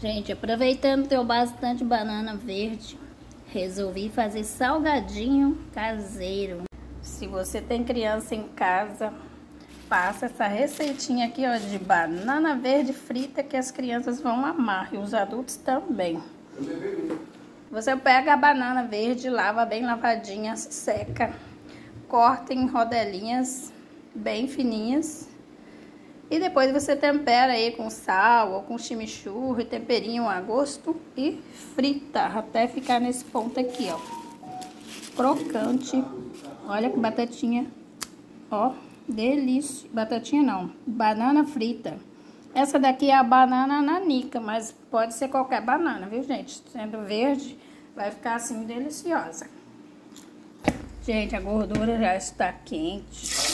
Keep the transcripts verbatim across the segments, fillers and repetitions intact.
Gente, aproveitando que eu bastante banana verde, resolvi fazer salgadinho caseiro. Se você tem criança em casa, faça essa receitinha aqui, ó, de banana verde frita, que as crianças vão amar e os adultos também. Você pega a banana verde, lava bem lavadinha, seca, corta em rodelinhas bem fininhas. E depois você tempera aí com sal ou com chimichurri, temperinho a gosto e frita até ficar nesse ponto aqui, ó. Crocante. Olha que batatinha, ó, delícia. Batatinha não, banana frita. Essa daqui é a banana nanica, mas pode ser qualquer banana, viu, gente? Sendo verde, vai ficar assim deliciosa. Gente, a gordura já está quente.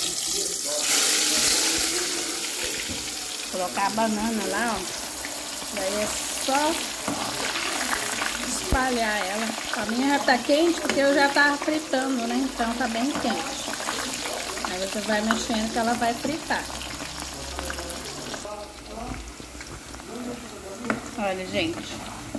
Colocar a banana lá, ó. Daí é só espalhar ela. A minha já tá quente porque eu já tava fritando, né? Então tá bem quente. Aí você vai mexendo que ela vai fritar. Olha, gente.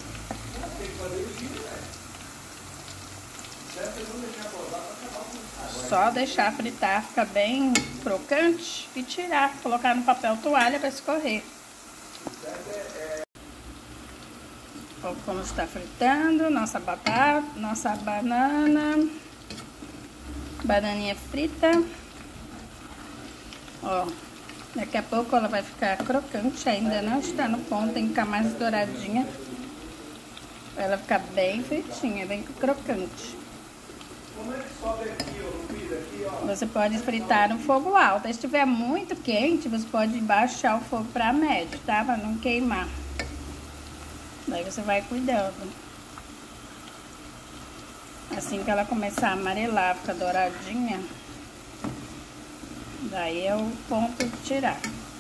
Só deixar fritar, fica bem crocante e tirar, colocar no papel toalha para escorrer. Olha como está fritando nossa batata, nossa banana, bananinha frita. Ó, daqui a pouco ela vai ficar crocante, ainda não está no ponto, tem que ficar mais douradinha. Pra ela ficar bem fritinha, bem crocante. Você pode fritar no fogo alto. Se estiver muito quente, você pode baixar o fogo para médio, tá? Para não queimar. Daí você vai cuidando. Assim que ela começar a amarelar, ficar douradinha, daí é o ponto de tirar.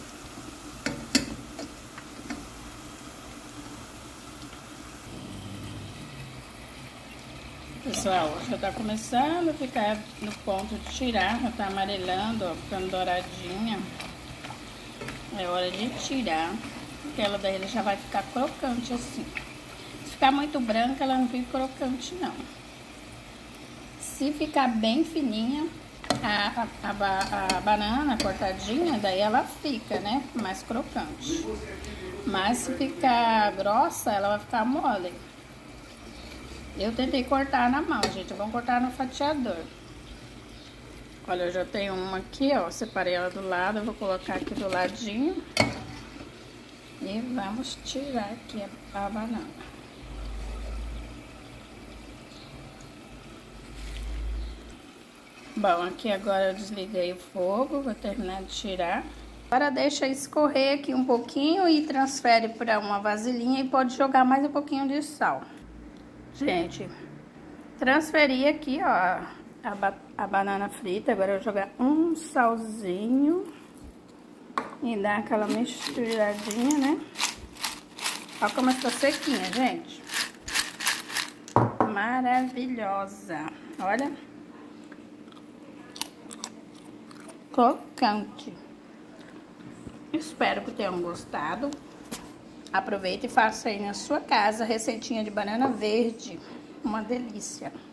Pessoal, já tá começando a ficar no ponto de tirar, já tá amarelando, ó, ficando douradinha. É hora de tirar, porque ela daí ela já vai ficar crocante assim. Se ficar muito branca, ela não fica crocante não. Se ficar bem fininha, a, a, a, a banana cortadinha, daí ela fica, né, mais crocante. Mas se ficar grossa, ela vai ficar mole. Eu tentei cortar na mão, gente. Vamos cortar no fatiador. Olha, eu já tenho uma aqui, ó. Separei ela do lado. Eu vou colocar aqui do ladinho. E vamos tirar aqui a, a banana. Bom, aqui agora eu desliguei o fogo. Vou terminar de tirar. Agora deixa escorrer aqui um pouquinho e transfere para uma vasilhinha. E pode jogar mais um pouquinho de sal. Gente, transferi aqui, ó, a, ba a banana frita. Agora eu vou jogar um salzinho e dar aquela misturadinha, né? Olha como está sequinha, gente. Maravilhosa. Olha. Crocante. Espero que tenham gostado. Aproveita e faça aí na sua casa receitinha de banana verde. Uma delícia.